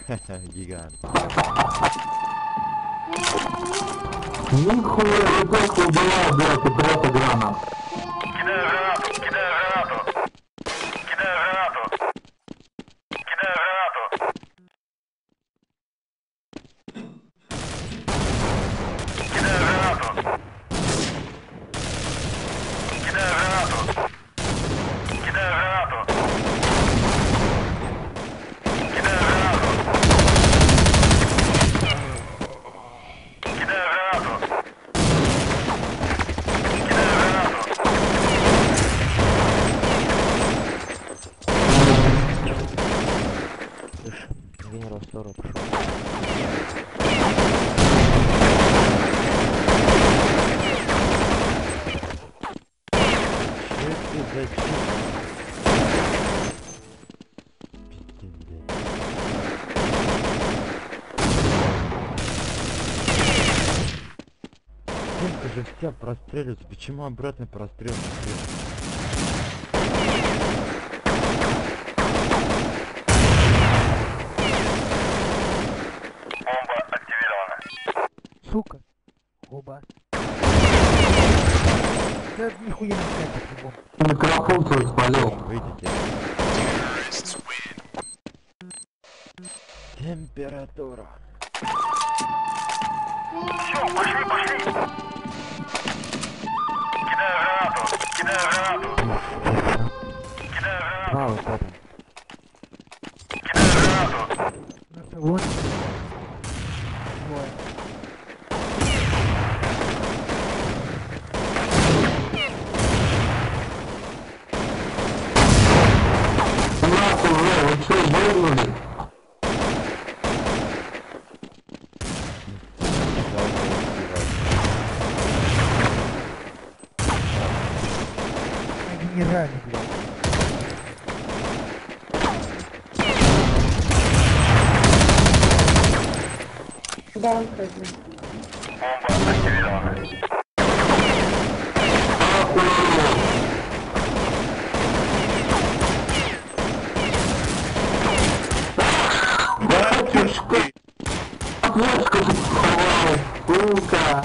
Гигант. Нихуя, вот так убивал, блядь, и прята гранат. Кидаю гранату, кидаю гранату. Кидаю гранату. Кидаю гранату. Кидаю гранату. Кидаю гранату. Кидаю гранату. Кидаю гранату. Кидаю гранату. Венера 40 шел. Зачем? Пиздец, блядь. Стенка же вся простреливается. Почему обратный прострел? Бомба активирована. Сука. Оба. Да нихуя не катит его. Микрофон свой спалил. Выйдите. Температура. Все, пошли, пошли. Кидаю гранату. Кидаю гранату. Кидаю гранату. А, вот это. Кидаю гранату. Вот. Двое. Нахуй, вы что, ебнули? На генерале, блядь. Да, он красный. Бомба активирована. Батюшка! Ответка тут сховалась, сука!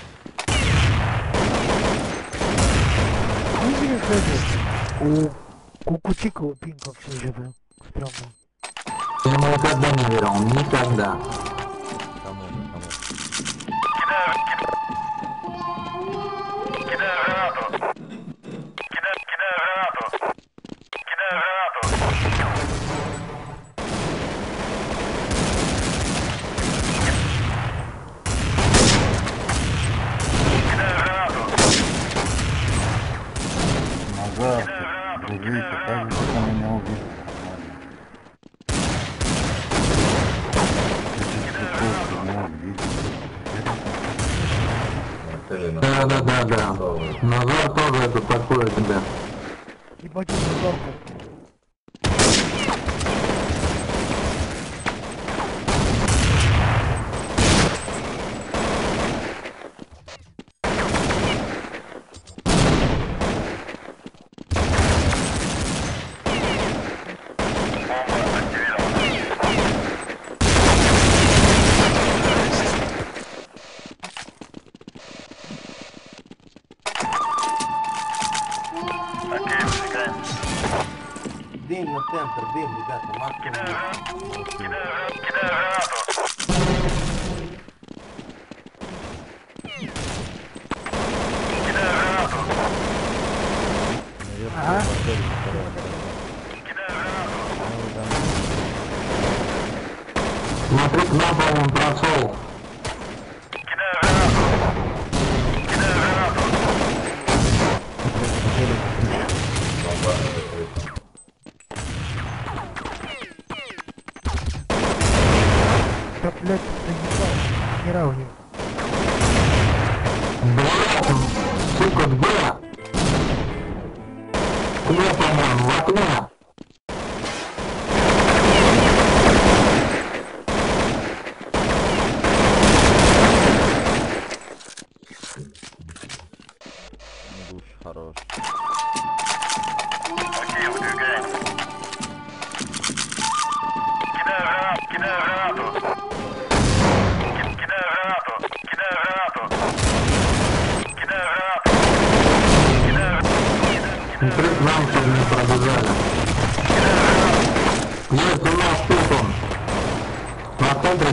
Видели, кстати, у Кукутикова пинг вообще же странно. Я ему никогда не верил, никогда. Кому? Кидаю гранату. Кидаю гранату. Кидаю гранату. Кидаю гранату. Назад, Кидаю гранату. дружище, как же ты меня убил? Да. Назар тоже это такое тебя. Ебать, он зорко. Бомба активирована. Окей, выдвигаем. Дым на центр, дым, ребята, Кидаю максимум. гранату. Кидаю гранату. Кидаю гранату. Ага. Кидаю гранату. Смотри, к нам, по-моему, прошел. Кидаю гранату. Кидаю гранату. Да, блядь, заебал. Генерал не. Блядь, сука, где? Где, по-моему, в окне? Душ хорош. Окей, выдвигаем. Кидаю гранату. Кидаю гранату.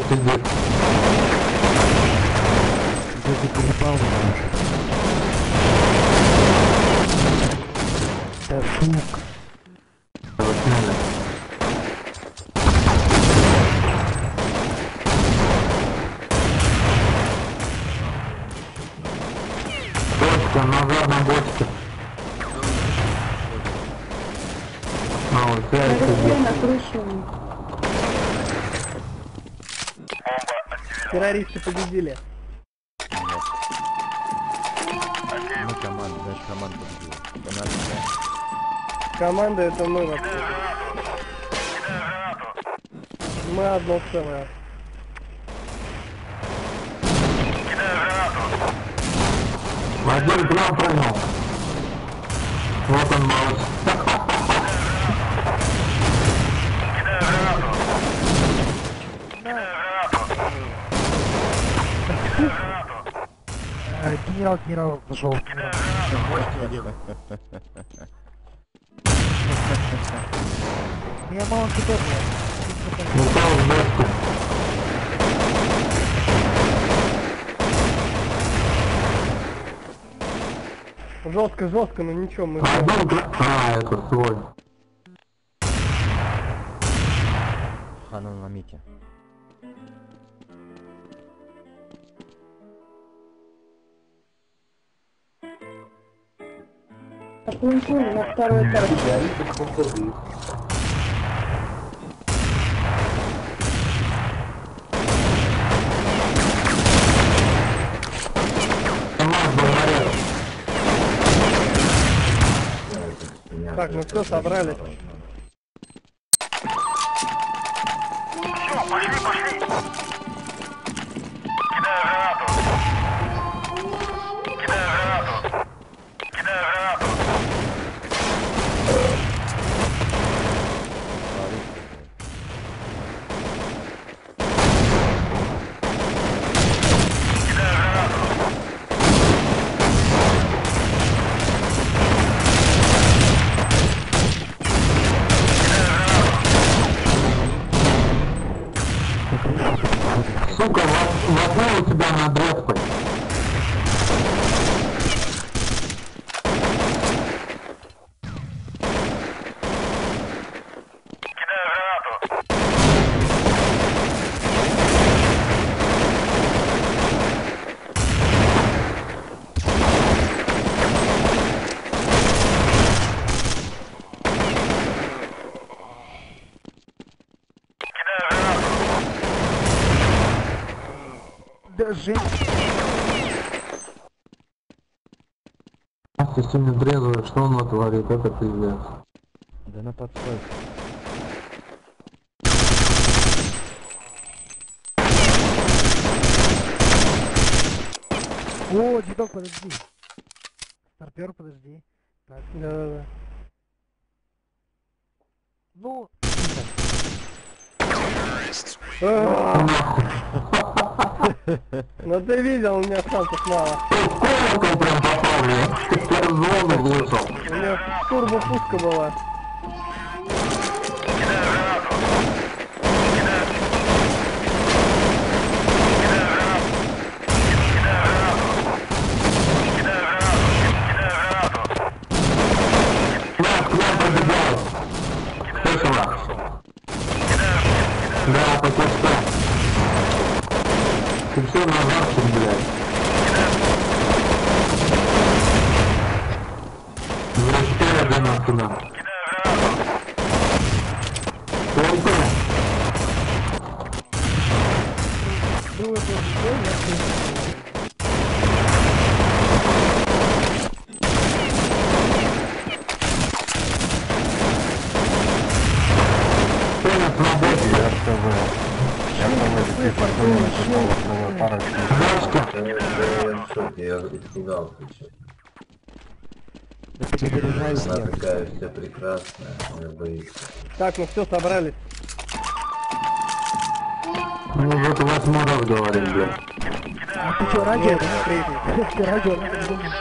сидит. Где заколебал меня уже. Да сука. Его сняли. Бочка, назад на бочке. А, вот я На сидит. рубле на крыше. Террористы победили. Мы команда, значит команда победила. Это наша, да. Команда это мы вообще. Мы одно целое. Один грамм прыгнул. Вот он, малыш. Генерал пошел. Меня мало кидает. Упал в бочку. Жестко, жестко, но ничего, мы... Один грамм. А, это свой. Хана на мите. Оплынкуем на второй этаж. Команд говорит. Так, ну все, собрались. Все, пошли, пошли. Кидаю гранату. Кидаю гранату. Кидаю гранату. Сука, возьми у тебя на дрезку. Кидаю гранату. Кидаю гранату. Да, Жень. Настя сегодня трезвая, что он натворит, это пиздец. Да на подстой. О, дедок, подожди. Старпер, подожди. Так, Да-да-да. ну, Ну ты видел, у меня шансов мало. Комнату прям попал, блядь. Я зону вышел. У меня турбо-пушка была. К нам пробегал. Слышала? Да, по кустам. Ты все назад, блядь. Зачем я нас туда? Только. было бы прикольно, Конец на бочке. Я теперь спокойно написала парочку. Бочка. Я испугался еще. Да ты не переживай, Она нет. такая вся прекрасная, она боится. Так, ну все, собрались. Мы уже это 8 раз говорим, блядь. А ты что, радио? Ты радио надо думать.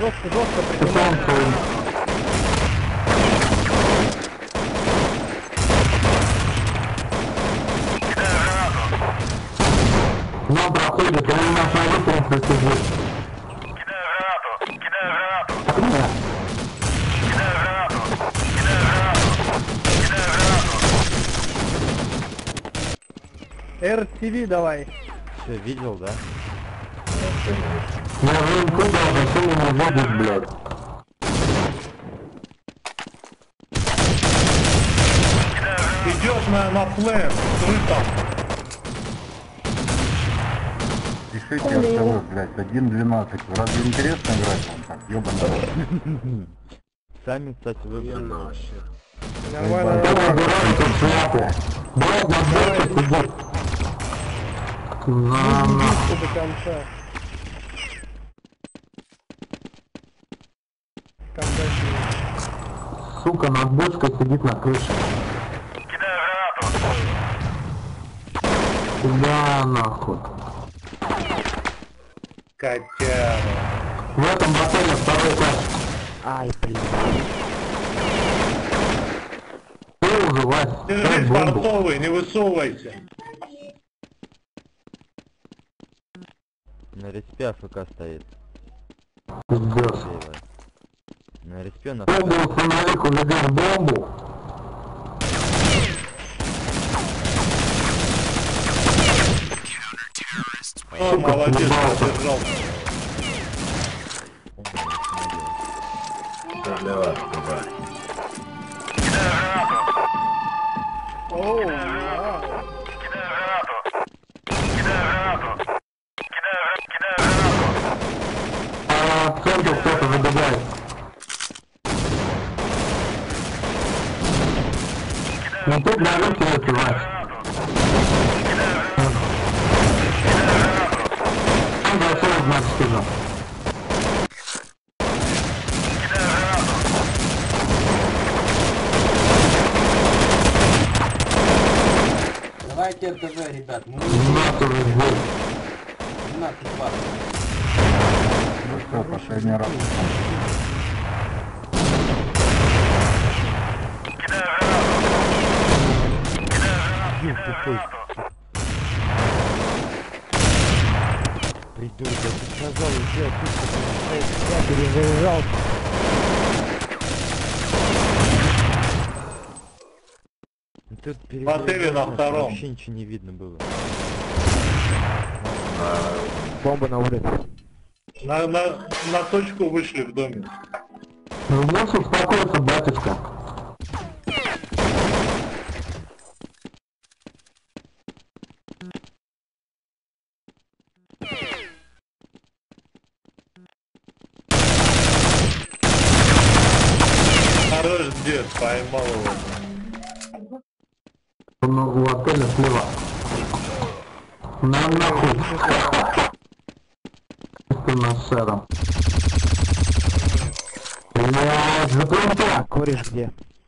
Жестко прижимай. Нам проходит, он у нас на выполнении сидит. Кидаю гранату. Кидаю гранату. Нет. Кидаю гранату. Кидаю гранату. Кидаю гранату. RTV давай. Все, видел, да? Я же им куда, зачем ему водить, блядь? Идет на плей, скрытом. Пишите РТВ, блядь, 1.12. Разве интересно играть вам так, ёбаный? Сами, кстати, выбрали. Нормально. Забираем тут шляпу. Блядь, на бочке сидит. На. Биться до конца. Как дальше? Сука, над бочкой сидит на крыше. Кидаю гранату. Куда нахуй? Котяра. В этом батале второй этаж. Ай, блин. Ты уже, Вась, дай Держись, бомбу. портовый, не высовывайся. На респе АФК стоит. Пиздец. Слева. На респе на Бомбу установи, хулиган, бомбу. О, молодец, съебался. держал. Что для вас, ребят? Оу, вау. Кидаю гранату. Кидаю гранату. Кидаю гранату. А в центр кто-то забегает. Ну тут на руки эти, Вась. Он зашел, значит, сюда. Давайте РТВ, ребят, мы На тоже здесь. 12-20. Ну что, последний раз. Ю, тупой. Придурок, я тебе сказал, уже тут Я перезаряжал. тут Смотрели на втором. вообще ничего не видно было. Бомба на улице. На точку вышли в доме. Ну, можешь успокоиться, батюшка. Хорош дед, поймал его. Он у отеля слева. На нахуй. Ты нас шером. Блядь, закройте! Кореш где?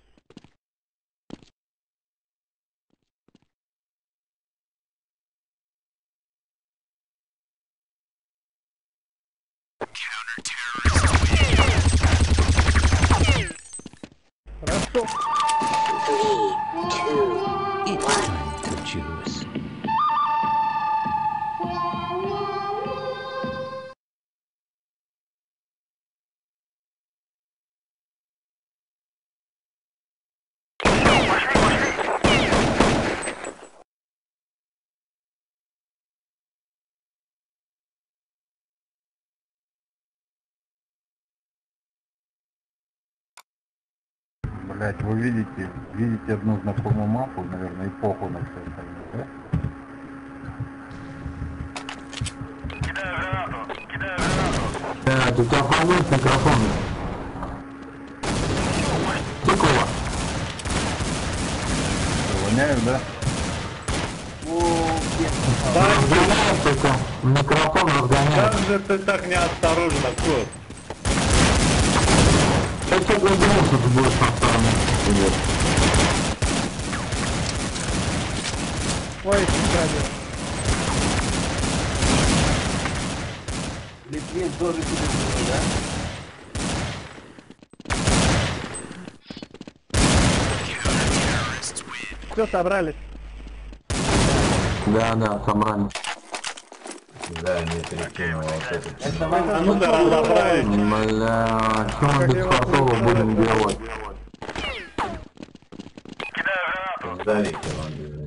Хорошо. Блять, вы видите одну знакомую мапу, наверное, эпоху на все остальное, да? Кидаю гранату. Кидаю гранату. Блядь, у тебя фонит микрофон. Тыкова. Воняю, да? Разгоняет только. Микрофон разгоняет. Как же ты так неосторожно, кот? Я что думал, что ты будешь на стороне. Ой, радио. Литвин тоже тебе было, да? Все, собрались. Да, собрали. Да, не перекинул вот этот. Это вам А ну-ка, разобрались. Бля, что мы без фартова будем делать? Сдали вам без него.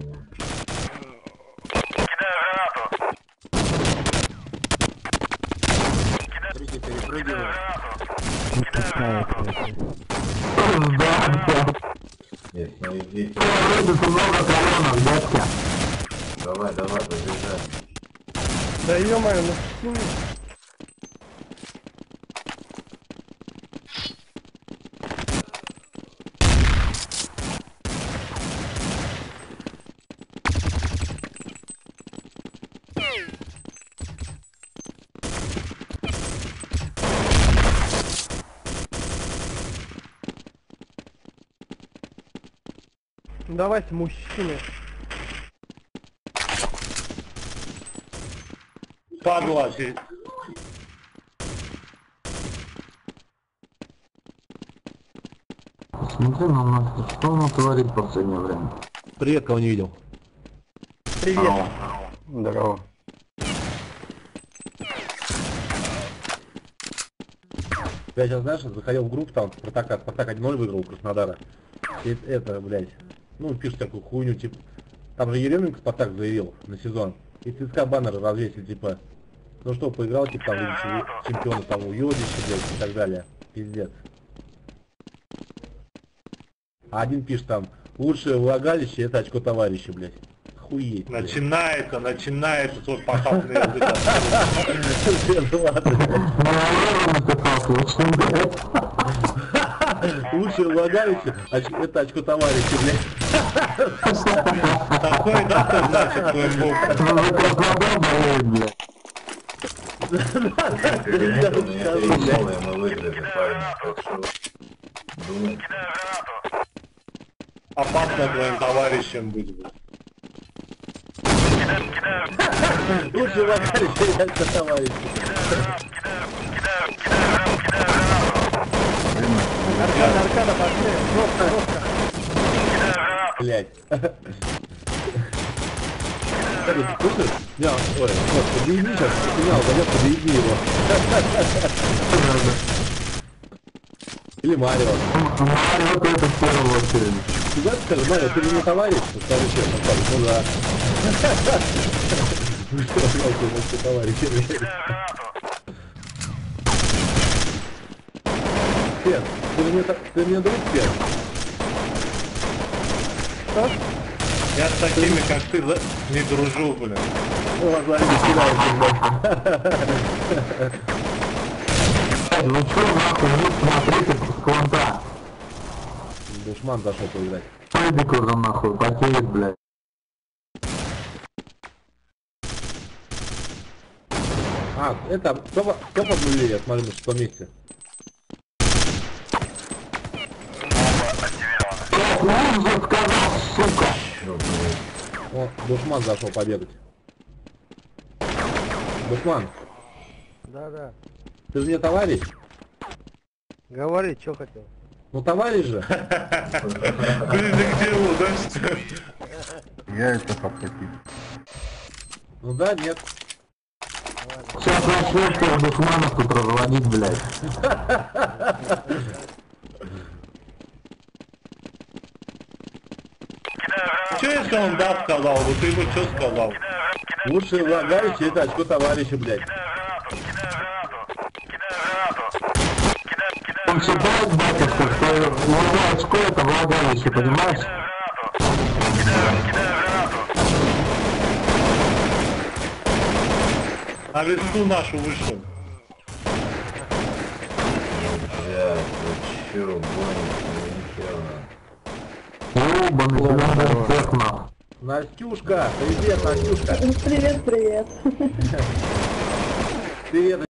Не пускает, блядь. Да. Нет, ну идите. Тут много колонок, дядька. Давай, побежали. Да ё-моё, ну хуй. Давайте, мужчины. Падла, Смотри на нас, что он творит в последнее время? Привет, кого не видел. Привет. Здорово. Я сейчас, знаешь, заходил в группу, там, Спартак 1-0 выиграл у Краснодара. И это, блядь, ну, пишут такую хуйню, типа, там же Еременко Спартак заявил на сезон. И ЦСКА баннеры развесили, типа, ну что, поиграл, типа, там, Лиги Чемпионов, там, у Йодича, блядь, и так далее. Пиздец. А один пишет там, лучшее влагалище это очко товарища, блядь. Охуеть. блядь. начинается свой похабный язык. Лучшее влагалище это очко товарища, блядь. Такой дата значит твой бог. Ребята, у меня 3 гола, и мы выиграли, парень. Так что, думаю, Опасно твоим товарищем быть. Лучшее влагалище это очко товарища. Аркада, пошли. Жестко. Блядь. Слушай, я, ой, вот, подъедини сейчас, сигнал зайдет, подъедини его. Или Марио. Марио это в первую очередь. Ты знаешь, скажи, Марио, ты же не товарищ? Ну, скажи честно, скажи, ну да. Ну что, ты товарищ. Пет, ты мне друг, Пет? Что? Я с такими, как ты, не дружу, блин. Глазами не кидаешься, блядь. Ну что нахуй, ну смотрите с клонта. Душман зашел поиграть. Пойди уже нахуй, потеет, блядь. А, это, кто поднули, я смотрю, на 6 месте. Он же сказал, сука. О, Душман зашел побегать. Душман, Да. ты же мне товарищ? Говори, что хотел. Ну товарищ же. Ближе к делу, да, что ли? Яйца подкатить. Ну да, нет. Сейчас начнет всех душманов тут разводить, блядь. Че если он да сказал, вот ты ему что сказал? Лучшее влагалище это очко товарища, блядь. Он считает, батюшка, что его очко это влагалище, понимаешь? А весну нашу вышел. блядь, вы чё, гоните, Ёбаный зеленый техно. Настюшка, привет, Настюшка. Привет. Привет.